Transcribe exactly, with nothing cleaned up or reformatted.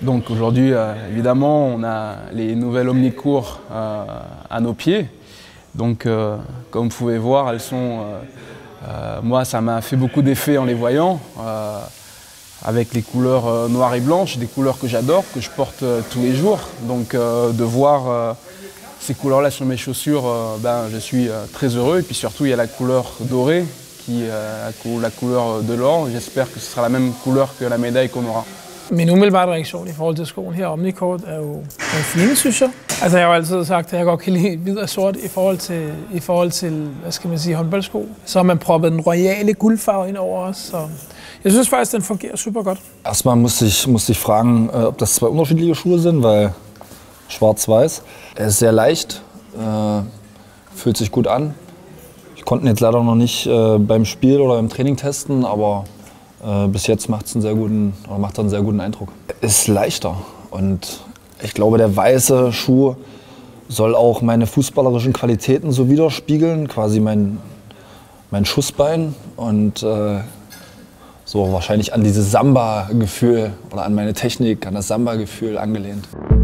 Donc aujourd'hui, euh, évidemment, on a les nouvelles Omnicourt euh, à nos pieds. Donc euh, comme vous pouvez voir, elles sont, euh, euh, moi ça m'a fait beaucoup d'effet en les voyant, euh, avec les couleurs euh, noires et blanches, des couleurs que j'adore, que je porte euh, tous les jours. Donc euh, de voir euh, ces couleurs-là sur mes chaussures, euh, ben, je suis euh, très heureux. Et puis surtout, il y a la couleur dorée, qui, euh, la couleur de l'or. J'espère que ce sera la même couleur que la médaille qu'on aura. Min umiddelbare reaktion i forhold til skoen her, Omnicourt, er jo er fine, synes jeg. Altså, jeg har jo altid sagt, at jeg godt kan lide hvid og sort i forhold til, i forhold til hvad skal man sige, håndboldsko. Så har man proppet den royale guldfarve ind over os. Så jeg synes faktisk, den fungerer super godt. Erstmal musste ich, musste ich fragen, ob das zwei unterschiedliche Schuhe sind, weil schwarz-weiß. Er ist sehr leicht, äh, fühlt sich gut an. Ich konnte ihn jetzt leider noch nicht äh, beim Spiel oder beim Training testen, aber äh, bis jetzt macht's einen sehr guten, oder macht er einen sehr guten Eindruck. Ist leichter und ich glaube, der weiße Schuh soll auch meine fußballerischen Qualitäten so widerspiegeln, quasi mein, mein Schussbein und äh, so wahrscheinlich an dieses Samba-Gefühl oder an meine Technik, an das Samba-Gefühl angelehnt.